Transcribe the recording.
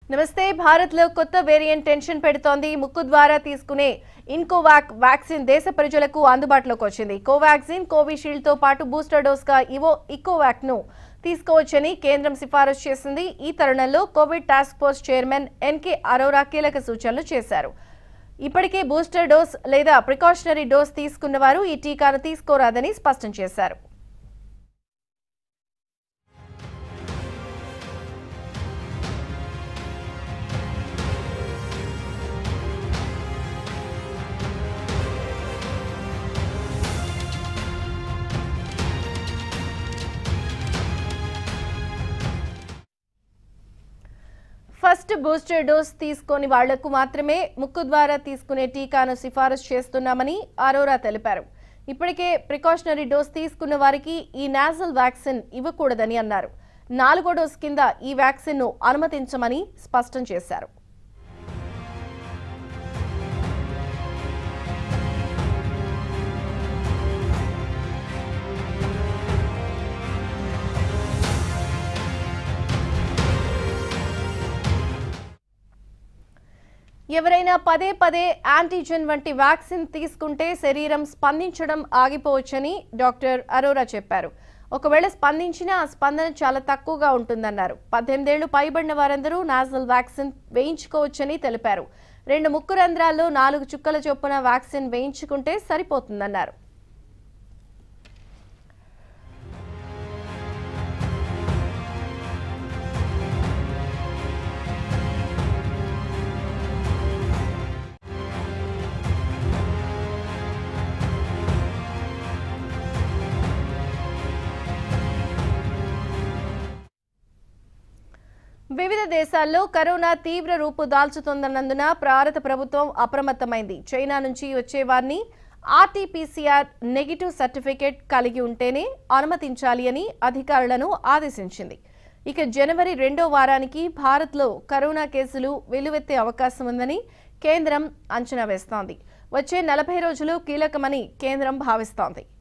నమస్తే భారత్ లో కొత్త వేరియంట్ టెన్షన్ పెడుతోంది. ముక్కు ద్వారా తీసుకునే ఇన్కోవాక్ వ్యాక్సిన్ దేశ ప్రజలకు అందుబాటులోకి వచ్చింది. కోవాక్సిన్, కోవిషీల్డ్ తో పాటు బూస్టర్ డోస్ గా ఇకోవాక్ ను తీసుకోవచ్చని కేంద్రం సిఫారసు చేసింది. ఈ తరుణంలో Covid task force chairman NK Arora కీలక సూచనలు చేశారు. ఇప్పటికే బూస్టర్ డోస్ లేదా ప్రికాషనరీ డోస్ తీసుకున్న వారు ఈ టీకాను తీసుకోరాదని స్పష్టం చేశారు. ఫస్ట్ బూస్టర్ డోస్ తీసుకొని వాళ్లకు మాత్రమే ముక్కు ద్వారా తీసుకునే టీకాను సిఫారసు చేస్తున్నామని అరోరా తెలిపారు. ఇప్పటికే ప్రికాషనరీ డోస్ తీసుకున్న వారికి ఈ నాజల్ వ్యాక్సిన్ ఇవ్వకూడదని అన్నారు. 4వ డోస్ కింద ఈ వ్యాక్సిన్ ను అనుమతించమని స్పష్టం చేశారు. ఎవరైనా పదే పదే యాంటీజెన్ వంటి వ్యాక్సిన్ తీసుకుంటే శరీరం స్పందించడం ఆగిపోవచ్చని డాక్టర్ అరోరా చెప్పారు. ఒకవేళ స్పందించినా ఆ స్పందన చాలా తక్కువగా ఉంటుందన్నారు. 18 ఏళ్లు పైబడిన వారందరూ నాజల్ వ్యాక్సిన్ వేయించుకోవచ్చని తెలిపారు. 2 ముక్కు రంధ్రాల్లో 4 చుక్కల చొప్పున వ్యాక్సిన్ వేయించుకుంటే సరిపోతుందన్నారు. వివిధ దేశాల్లో కరోనా తీవ్ర రూపు దాల్చుతోందన్నందున భారత ప్రభుత్వం అప్రమత్తమైంది. చైనా నుంచి వచ్చే వారిని ఆర్టీపీసీఆర్ నెగిటివ్ సర్టిఫికేట్ కలిగి ఉంటేనే అనుమతించాలి అని అధికారులను ఆదేశించింది. ఇక జనవరి 2వ వారానికి భారత్లో కరోనా కేసులు వెల్లువెత్తే అవకాశం ఉందని కేంద్రం అంచనా వేస్తోంది. వచ్చే 40 రోజులు కీలకమని కేంద్రం భావిస్తోంది.